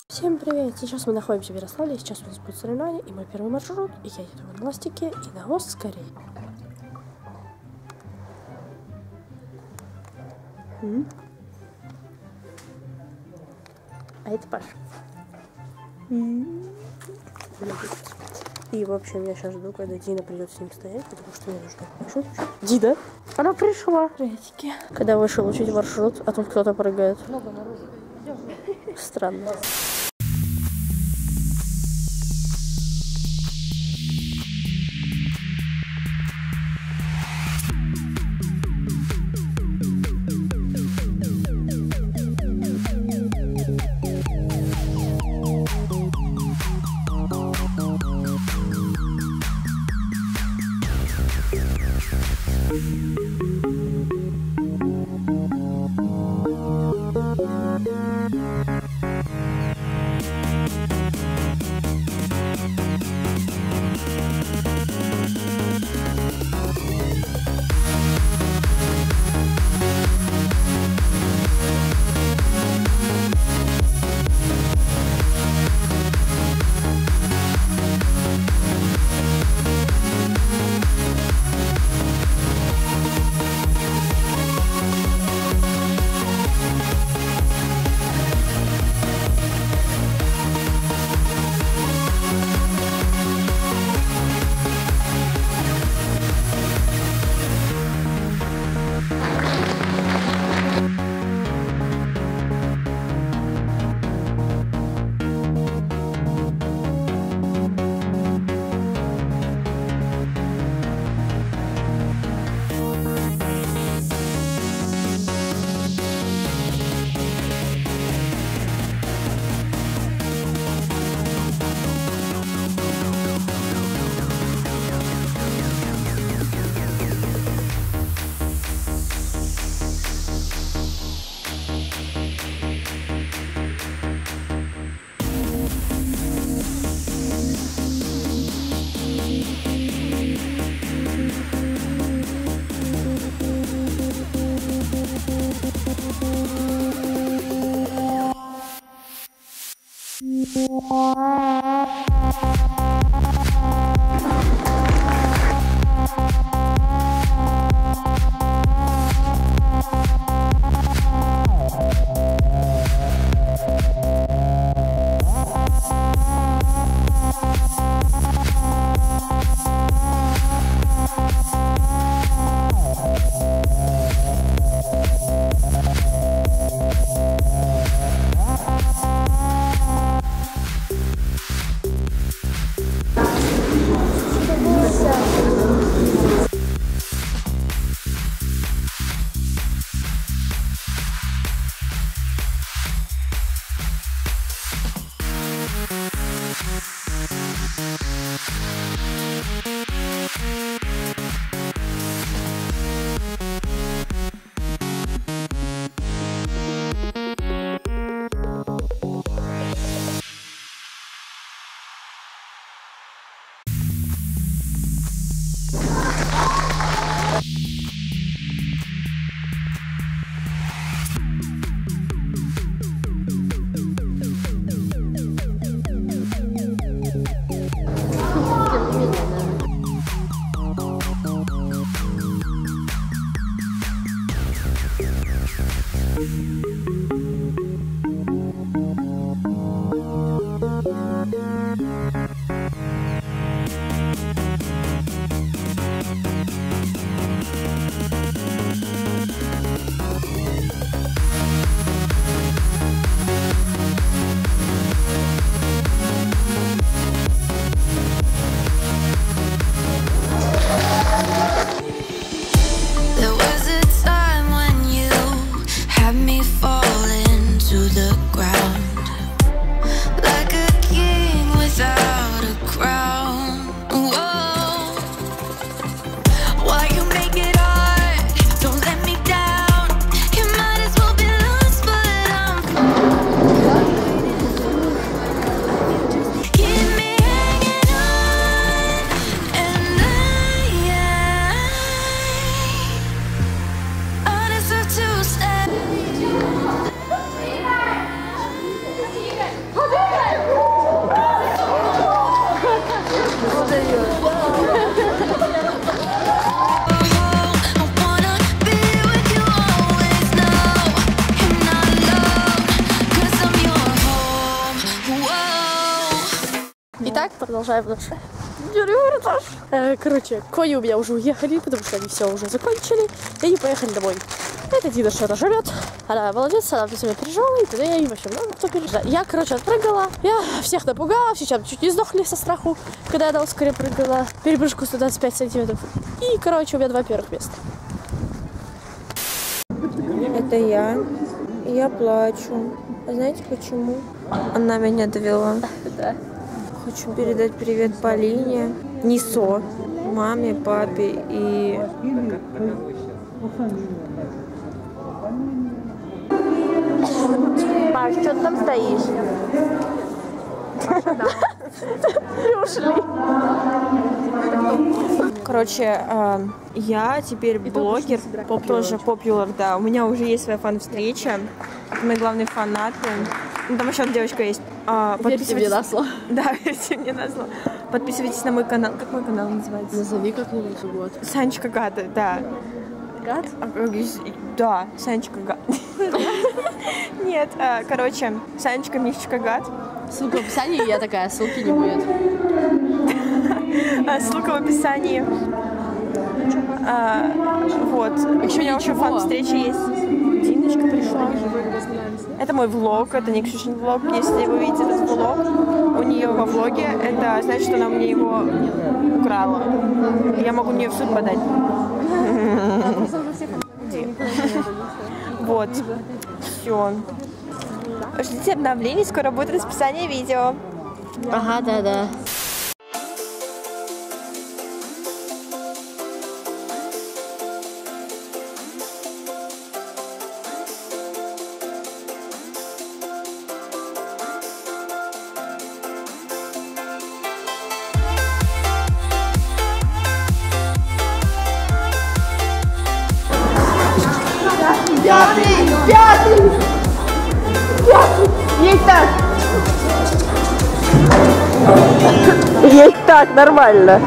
Всем привет! Сейчас мы находимся в Ярославле, сейчас у нас будет соревнование, и мой первый маршрут, и я еду на ластике и на Оскаре. А это Паша. И, в общем, я сейчас жду, когда Дина придет с ним стоять, потому что мне нужно маршрут. Дина! Она пришла! Приветики. Когда вышел учить маршрут, а тут кто-то прыгает. Много народу. Странно. There was a time when you had me Продолжаем наш репортаж. Короче, кони у меня уже уехали, потому что они все уже закончили. И они поехали домой. Это Дина что-то живет. Она молодец, она за меня переживала, и тогда я и вообще много кто переживал. Я, короче, отпрыгала. Я всех напугала, все сейчас чуть не сдохли со страху, когда я на ускоре прыгала. Перепрыжку 125 сантиметров. И, короче, у меня 2 первых места. Это я плачу. А знаете почему? Она меня довела. Да. Хочу передать привет Полине, Нисо, маме, папе и... Маш, что ты там стоишь? Ушли. Короче, я теперь блогер, тоже popular, да. У меня уже есть своя фан-встреча. Это мои главные фанаты. Ну, там еще одна девочка есть. Верьте мне на слово. Да, верьте мне на слово. Подписывайтесь на мой канал. Как мой канал называется? Назови как-нибудь вот. Санечка Гата, да. Гад? Да, Санечка Гат. Нет, короче, Санечка Мишечка Гат. Ссылка в описании, я такая, ссылки не будет. Ссылка в описании. Вот. Еще у меня уже фан-встреча есть. Диночка пришла. Это мой влог, это не Ксюшин влог. Если вы видите этот влог у нее во влоге, это значит, что она мне его украла. Я могу на нее в суд подать. Вот. Все. Ждите обновлений, скоро будет расписание видео. Ага, да. Пятый! Есть так! Есть так, нормально.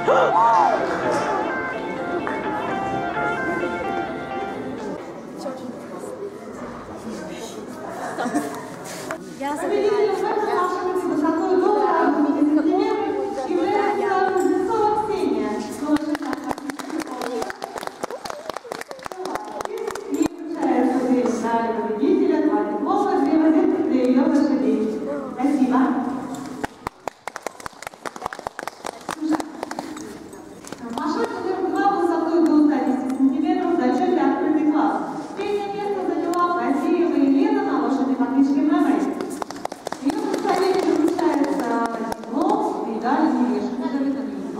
Я забираю. Победителя, 2 диплома, 2 розетки для ее лошадей. Спасибо. Машина номер 2 высотой до 110 сантиметров в зачете открытый класс. Третье место заняла Базеева Елена на лошади по кличке Мэмэй. Ее представителю вручается диплом, медаль и вешалка.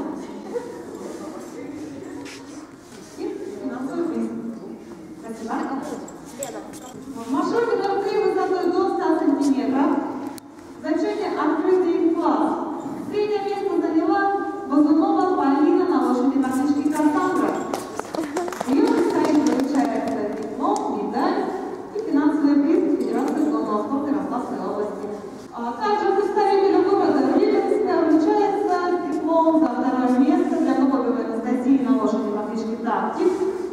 И финансовый приз. Спасибо. В маршруте номер 3 высотой до 100 сантиметров. В зачете открытый класс. Третье место заняла Богунова Полина на лошади по кличке Кассандра. Ее представителю вручается диплом, медаль и финансовый приз Федерации конного спорта Ярославской области. Также представителю города Рыбинска вручается диплом за 2-е место для Голубевой Анастасии на лошади по кличке Тактик.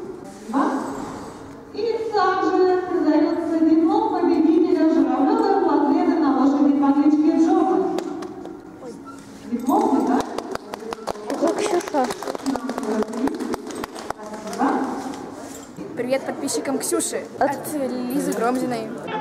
И также передается диплом победителя Журавлевой Владлены на лошади по кличке Джордан. Диплом, да? Ксюша. Привет подписчикам Ксюши от Лизы Громзиной.